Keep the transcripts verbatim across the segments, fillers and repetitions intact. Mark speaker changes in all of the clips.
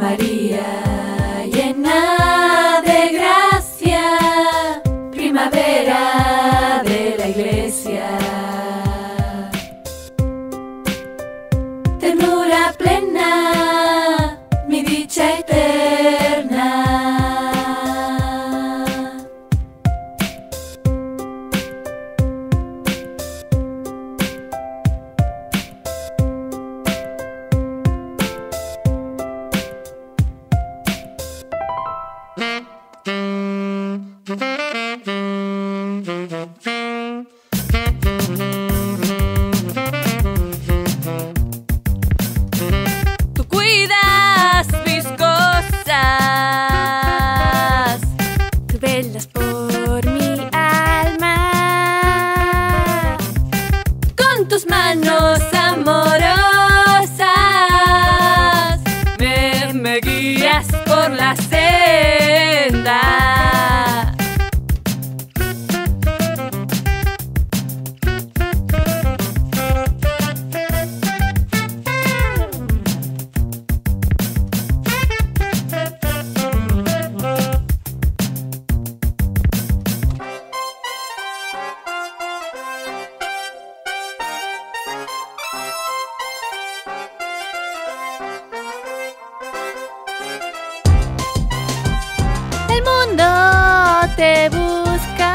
Speaker 1: María, llena de gracia, primavera de la iglesia. Ternura plena, mi dicha eterna.
Speaker 2: Tú cuidas mis cosas, tú velas por mi alma, con tus manos amorosas me, me guías por la senda. El mundo te busca,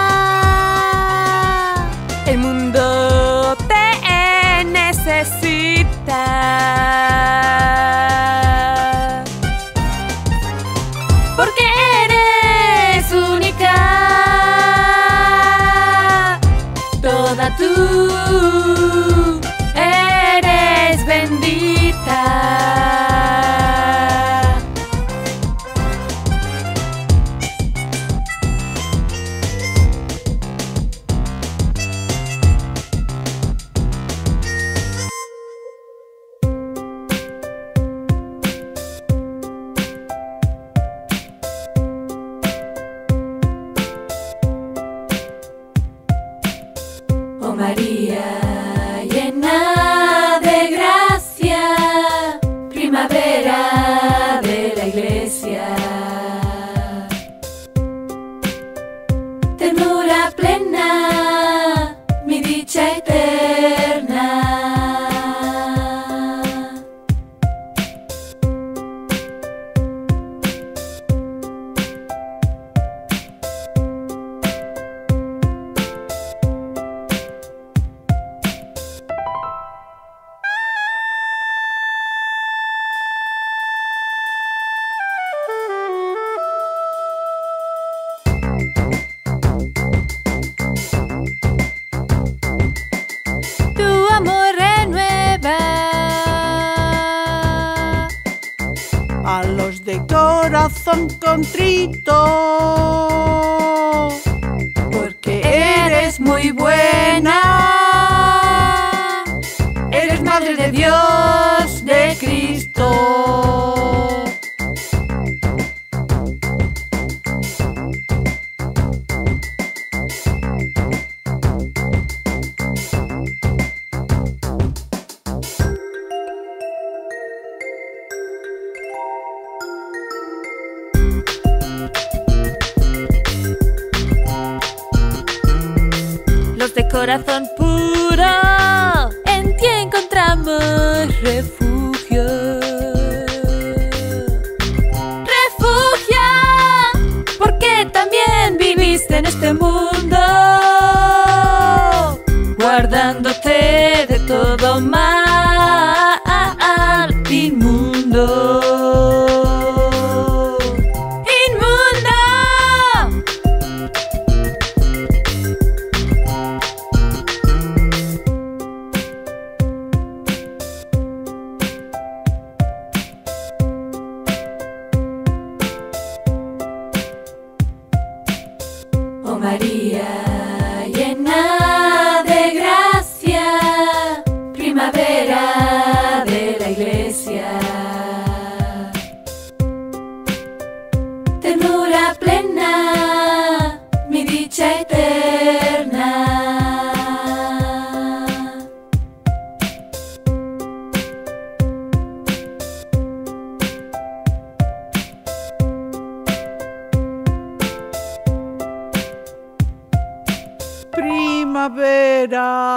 Speaker 2: el mundo te necesita, porque eres única, toda tú eres bendita.
Speaker 1: Oh María, llena de gracia, primavera de la iglesia. Ternura plena, mi dicha eterna.
Speaker 2: Tu amor renueva
Speaker 3: a los de corazón contrito, porque eres muy buena, eres madre de Dios, de Cristo.
Speaker 2: Los de corazón puro, en ti encontramos refugio. Refugio, porque también viviste en este mundo, guardándote de todo mal inmundo.
Speaker 1: Oh María, llena de gracia, primavera de la iglesia.
Speaker 3: primavera.